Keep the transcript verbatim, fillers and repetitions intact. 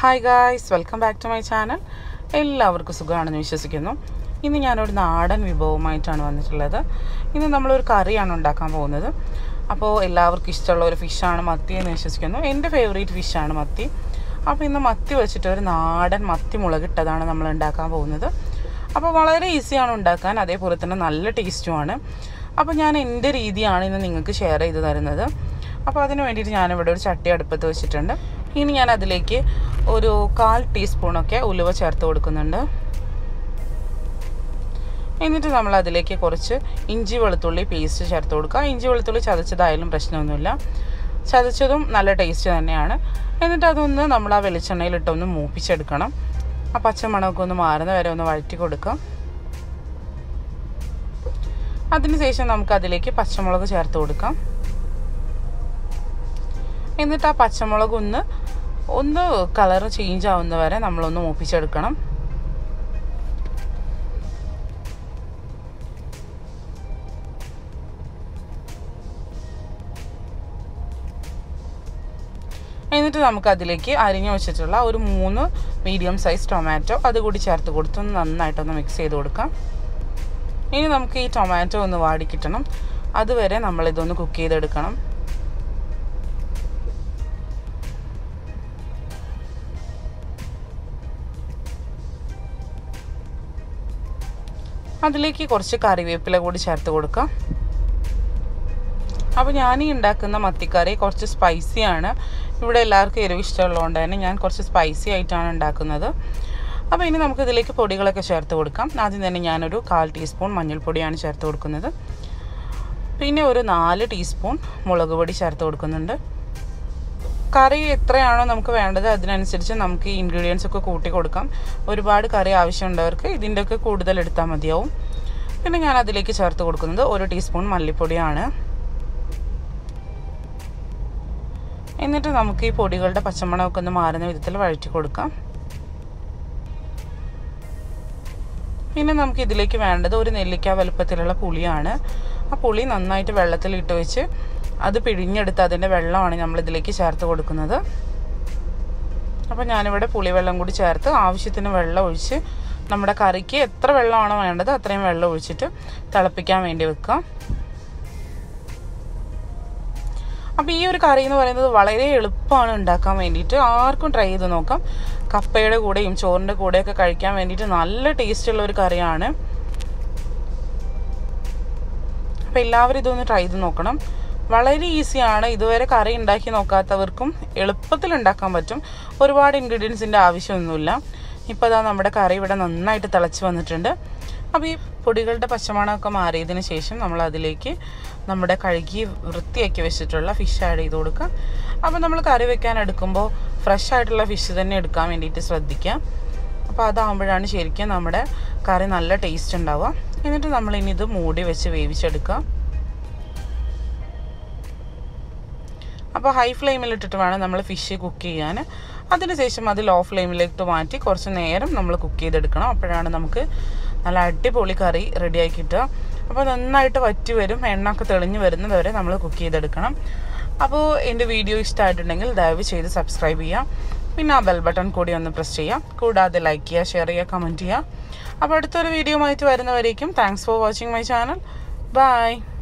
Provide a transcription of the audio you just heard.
Hi guys, welcome back to my channel. എല്ലാവർക്കും സുഖമാണെന്ന് വിശ്വസിക്കുന്നു. ഇന്ന് ഞാൻ ഒരു നാടൻ വിഭവമായിട്ടാണ് വന്നിട്ടുള്ളത്. ഇന്ന് നമ്മൾ ഒരു കറിയാണ് ഉണ്ടാക്കാൻ പോകുന്നത്. അപ്പോൾ എല്ലാവർക്കും ഇഷ്ടമുള്ള ഒരു ഫിഷ് ആണ് മത്തി എന്ന് വിശ്വസിക്കുന്നു. എൻ്റെ ഫേവറേറ്റ് ഫിഷ് ആണ് മത്തി. അപ്പോൾ ഇന്ന് മത്തി വെച്ചിട്ട് ഒരു നാടൻ മത്തി മുളകിട്ടതാണ് നമ്മൾ ഉണ്ടാക്കാൻ പോകുന്നത്. അപ്പോൾ വളരെ ഈസിയാണ് ഉണ്ടാക്കാൻ, അതേപോലെ തന്നെ നല്ല ടേസ്റ്റുമാണ്. അപ്പോൾ ഞാൻ എൻ്റെ രീതിയാണ് ഇന്ന് നിങ്ങൾക്ക് ഷെയർ ചെയ്ത് തരുന്നത്. അപ്പോൾ അതിന് വേണ്ടിയിട്ട് ഞാനിവിടെ ഒരു ചട്ടി അടുപ്പത്ത് വെച്ചിട്ടുണ്ട്. ഇനി ഞാൻ അതിലേക്ക് ഒരു കാൽ ടീസ്പൂണൊക്കെ ഉലുവ ചേർത്ത് കൊടുക്കുന്നുണ്ട്. എന്നിട്ട് നമ്മൾ അതിലേക്ക് കുറച്ച് ഇഞ്ചി വെളുത്തുള്ളി പേസ്റ്റ് ചേർത്ത് കൊടുക്കുക. ഇഞ്ചി വെളുത്തുള്ളി ചതച്ചതായാലും പ്രശ്നമൊന്നുമില്ല, ചതച്ചതും നല്ല ടേസ്റ്റ് തന്നെയാണ്. എന്നിട്ട് അതൊന്ന് നമ്മൾ ആ വെളിച്ചെണ്ണയിലിട്ടൊന്ന് മൂപ്പിച്ചെടുക്കണം. ആ പച്ചമണമൊക്കെ ഒന്ന് മാറുന്ന വരെ ഒന്ന് വഴറ്റി കൊടുക്കുക. അതിനുശേഷം നമുക്ക് അതിലേക്ക് പച്ചമുളക് ചേർത്ത് കൊടുക്കാം. എന്നിട്ട് ആ പച്ചമുളക് ഒന്ന് ഒന്ന് കളർ ചേഞ്ച് ആവുന്ന വരെ നമ്മളൊന്ന് മൂപ്പിച്ചെടുക്കണം. എന്നിട്ട് നമുക്ക് അതിലേക്ക് അരിഞ്ഞു വെച്ചിട്ടുള്ള ഒരു മൂന്ന് മീഡിയം സൈസ് ടൊമാറ്റോ അതുകൂടി ചേർത്ത് കൊടുത്ത് നന്നായിട്ടൊന്ന് മിക്സ് ചെയ്ത് കൊടുക്കാം. ഇനി നമുക്ക് ഈ ടൊമാറ്റോ ഒന്ന് വാടി കിട്ടണം, അതുവരെ നമ്മളിതൊന്ന് കുക്ക് ചെയ്തെടുക്കണം. അതിലേക്ക് കുറച്ച് കറിവേപ്പില കൂടി ചേർത്ത് കൊടുക്കാം. അപ്പോൾ ഞാൻ ഈ ഉണ്ടാക്കുന്ന മത്തിക്കറി കുറച്ച് സ്പൈസിയാണ്. ഇവിടെ എല്ലാവർക്കും എരിവ് ഇഷ്ടമുള്ളതുകൊണ്ട് തന്നെ ഞാൻ കുറച്ച് സ്പൈസി ആയിട്ടാണ് ഉണ്ടാക്കുന്നത്. അപ്പോൾ ഇനി നമുക്ക് ഇതിലേക്ക് പൊടികളൊക്കെ ചേർത്ത് കൊടുക്കാം. ആദ്യം തന്നെ ഞാനൊരു കാൽ ടീസ്പൂൺ മഞ്ഞൾപ്പൊടിയാണ് ചേർത്ത് കൊടുക്കുന്നത്. പിന്നെ ഒരു നാല് ടീസ്പൂൺ മുളക് പൊടി ചേർത്ത് കൊടുക്കുന്നുണ്ട്. കറി എത്രയാണോ നമുക്ക് വേണ്ടത് അതിനനുസരിച്ച് നമുക്ക് ഈ ഇൻഗ്രീഡിയൻസ് ഒക്കെ കൂട്ടി കൊടുക്കാം. ഒരുപാട് കറി ആവശ്യമുള്ളവർക്ക് ഇതിൻ്റെയൊക്കെ കൂടുതൽ എടുത്താൽ മതിയാവും. പിന്നെ ഞാൻ അതിലേക്ക് ചേർത്ത് കൊടുക്കുന്നത് ഒരു ടീസ്പൂൺ മല്ലിപ്പൊടിയാണ്. എന്നിട്ട് നമുക്ക് ഈ പൊടികളുടെ പച്ചമണമൊക്കെ ഒന്ന് മാറുന്ന വിധത്തിൽ വഴറ്റി കൊടുക്കാം. പിന്നെ നമുക്ക് ഇതിലേക്ക് വേണ്ടത് ഒരു നെല്ലിക്ക വലുപ്പത്തിലുള്ള പുളിയാണ്. ആ പുളി നന്നായിട്ട് വെള്ളത്തിൽ ഇട്ട് വെച്ച് അത് പിഴിഞ്ഞെടുത്ത് അതിൻ്റെ വെള്ളമാണ് നമ്മളിതിലേക്ക് ചേർത്ത് കൊടുക്കുന്നത്. അപ്പോൾ ഞാനിവിടെ പുളിവെള്ളം കൂടി ചേർത്ത് ആവശ്യത്തിന് വെള്ളം ഒഴിച്ച് നമ്മുടെ കറിക്ക് എത്ര വെള്ളമാണോ വേണ്ടത് അത്രയും വെള്ളം ഒഴിച്ചിട്ട് തിളപ്പിക്കാൻ വേണ്ടി വെക്കാം. അപ്പോൾ ഈ ഒരു കറി എന്ന് പറയുന്നത് വളരെ എളുപ്പമാണ് ഉണ്ടാക്കാൻ വേണ്ടിയിട്ട്. ആർക്കും ട്രൈ ചെയ്ത് നോക്കാം. കപ്പയുടെ കൂടെയും ചോറിൻ്റെ കൂടെയൊക്കെ കഴിക്കാൻ വേണ്ടിയിട്ട് നല്ല ടേസ്റ്റുള്ള ഒരു കറിയാണ്. അപ്പോൾ എല്ലാവരും ഇതൊന്ന് ട്രൈ ചെയ്ത് നോക്കണം. വളരെ ഈസിയാണ്. ഇതുവരെ കറി ഉണ്ടാക്കി നോക്കാത്തവർക്കും എളുപ്പത്തിൽ ഉണ്ടാക്കാൻ പറ്റും. ഒരുപാട് ഇൻഗ്രീഡിയൻസിൻ്റെ ആവശ്യമൊന്നുമില്ല. ഇപ്പോൾ അതാ നമ്മുടെ കറി ഇവിടെ നന്നായിട്ട് തിളച്ച് വന്നിട്ടുണ്ട്. അപ്പോൾ ഈ പൊടികളുടെ പച്ചമണമൊക്കെ മാറിയതിന് ശേഷം നമ്മൾ അതിലേക്ക് നമ്മുടെ കഴുകി വൃത്തിയാക്കി വെച്ചിട്ടുള്ള ഫിഷ് ആഡ് ചെയ്ത് കൊടുക്കുക. അപ്പോൾ നമ്മൾ കറി വെക്കാൻ എടുക്കുമ്പോൾ ഫ്രഷ് ആയിട്ടുള്ള ഫിഷ് തന്നെ എടുക്കാൻ വേണ്ടിയിട്ട് ശ്രദ്ധിക്കുക. അപ്പോൾ അതാകുമ്പോഴാണ് ശരിക്കും നമ്മുടെ കറി നല്ല ടേസ്റ്റ് ഉണ്ടാവുക. എന്നിട്ട് നമ്മളിനി ഇത് മൂടി വെച്ച് വേവിച്ചെടുക്കുക. അപ്പോൾ ഹൈ ഫ്ലെയിമിലിട്ടിട്ട് വേണം നമ്മൾ ഫിഷ് കുക്ക് ചെയ്യാൻ. അതിനുശേഷം അത് ലോ ഫ്ലെയിമിലേക്ക് മാറ്റി കുറച്ച് നേരം നമ്മൾ കുക്ക് ചെയ്തെടുക്കണം. അപ്പോഴാണ് നമുക്ക് നല്ല അടിപൊളി കറി റെഡിയായി കിട്ടുക. അപ്പോൾ നന്നായിട്ട് വറ്റി വരും, എണ്ണ ഒക്കെ തെളിഞ്ഞ് വരുന്നത് വരെ നമ്മൾ കുക്ക് ചെയ്തെടുക്കണം. അപ്പോൾ എൻ്റെ വീഡിയോ ഇഷ്ടമായിട്ടുണ്ടെങ്കിൽ ദയവ് ചെയ്ത് സബ്സ്ക്രൈബ് ചെയ്യാം. പിന്നെ ആ ബെൽ ബട്ടൺ കൂടി ഒന്ന് പ്രസ് ചെയ്യാം. കൂടാതെ ലൈക്ക് ചെയ്യുക, ഷെയർ ചെയ്യുക, കമൻറ്റ് ചെയ്യുക. അപ്പോൾ അടുത്തൊരു വീഡിയോ ആയിട്ട് വരുന്നവരേക്കും thanks for watching my channel. By.